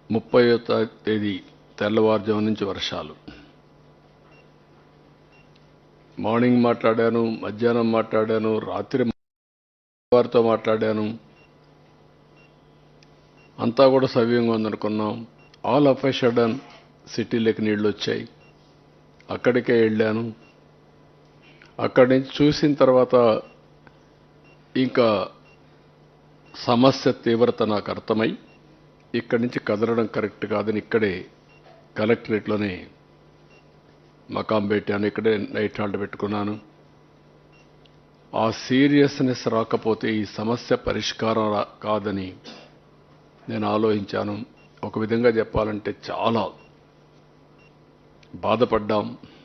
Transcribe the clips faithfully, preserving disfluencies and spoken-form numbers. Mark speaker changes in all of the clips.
Speaker 1: ముప్పైవ తేదీ తెల్లవారుజాము నుంచి వర్షాలు. మార్నింగ్ మాట్లాడాను, మధ్యాహ్నం మాట్లాడాను, రాత్రి వారితో మాట్లాడాను. అంతా కూడా సవ్యంగా ఉందనుకున్నాం. ఆల్ ఆఫ్ ఎ సడన్ సిటీలోకి నీళ్లు వచ్చాయి. అక్కడికే వెళ్ళాను. అక్కడి నుంచి చూసిన తర్వాత ఇంకా సమస్య తీవ్రత నాకు అర్థమై ఇక్కడి నుంచి కదలడం కరెక్ట్ కాదని ఇక్కడే కలెక్టరేట్లోనే మకాం పెట్టాను. ఇక్కడే నైట్ హాల్ట్ పెట్టుకున్నాను. ఆ సీరియస్నెస్ రాకపోతే ఈ సమస్య పరిష్కారం కాదని నేను ఆలోచించాను. ఒక విధంగా చెప్పాలంటే చాలా బాధపడ్డాం.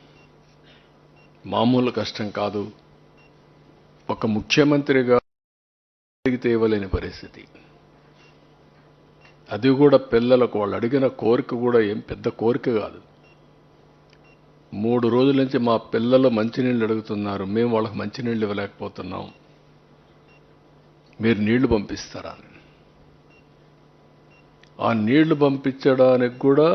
Speaker 1: మామూలు కష్టం కాదు. ఒక ముఖ్యమంత్రిగా అడిగితే ఇవ్వలేని పరిస్థితి. అది కూడా పిల్లలకు వాళ్ళు అడిగిన కోరిక కూడా ఏం పెద్ద కోరిక కాదు. మూడు రోజుల నుంచి మా పిల్లలు మంచినీళ్ళు అడుగుతున్నారు, మేము వాళ్ళకి మంచినీళ్ళు ఇవ్వలేకపోతున్నాం, మీరు నీళ్లు పంపిస్తారా? ఆ నీళ్లు పంపించడానికి కూడా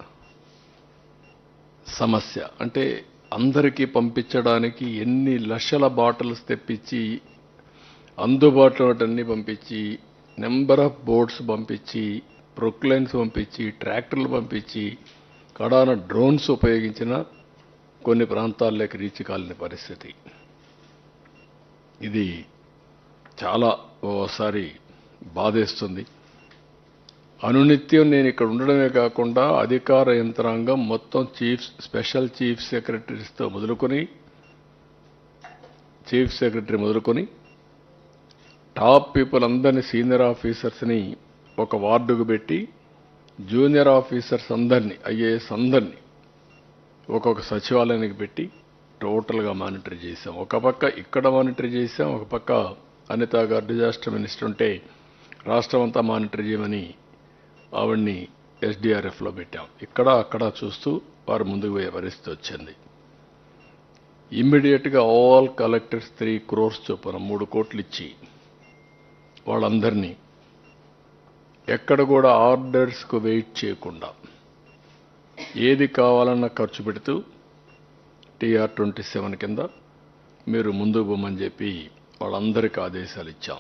Speaker 1: సమస్య. అంటే అందరికీ పంపించడానికి ఎన్ని లక్షల బాటిల్స్ తెప్పించి అందుబాటులో అన్ని పంపించి నెంబర్ ఆఫ్ బోట్స్ పంపించి ప్రొక్లైన్స్ పంపించి ట్రాక్టర్లు పంపించి కడాన డ్రోన్స్ ఉపయోగించిన కొన్ని ప్రాంతాల్లోకి రీచ్ కాలేని పరిస్థితి. ఇది చాలా ఓసారి బాధేస్తుంది. అనునిత్యం నేను ఇక్కడ ఉండడమే కాకుండా అధికార యంత్రాంగం మొత్తం చీఫ్ స్పెషల్ చీఫ్ సెక్రటరీస్తో మొదలుకొని చీఫ్ సెక్రటరీ మొదలుకొని టాప్ పీపుల్ అందరినీ సీనియర్ ఆఫీసర్స్ని ఒక వార్డుకు పెట్టి జూనియర్ ఆఫీసర్స్ అందరినీ ఐఏఎస్ అందరినీ ఒక్కొక్క సచివాలయానికి పెట్టి టోటల్గా మానిటర్ చేశాం. ఒక పక్క ఇక్కడ మానిటర్ చేశాం, ఒక పక్క అనిత గారు డిజాస్టర్ మినిస్టర్ ఉంటే రాష్ట్రం అంతా మానిటర్ చేయమని ఆవిడ్ని ఎస్డిఆర్ఎఫ్లో పెట్టాం. ఇక్కడ అక్కడ చూస్తూ వారు ముందుకు పోయే పరిస్థితి వచ్చింది. ఇమ్మీడియట్గా ఆల్ కలెక్టర్స్ త్రీ క్రోర్స్ చొప్పున మూడు కోట్లు ఇచ్చి వాళ్ళందరినీ ఎక్కడ కూడా ఆర్డర్స్కు వెయిట్ చేయకుండా ఏది కావాలన్నా ఖర్చు పెడుతూ టీఆర్ ట్వంటీ సెవెన్ కింద మీరు ముందుకు పోమని చెప్పి వాళ్ళందరికీ ఆదేశాలు ఇచ్చాం.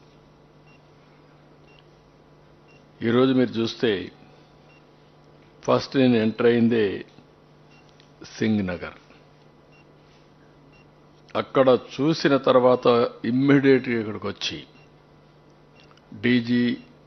Speaker 1: ఈరోజు మీరు చూస్తే ఫస్ట్ నేను ఎంటర్ అయిందే సింగ్ నగర్. అక్కడ చూసిన తర్వాత ఇమ్మీడియట్గా ఇక్కడికి వచ్చి డీజీ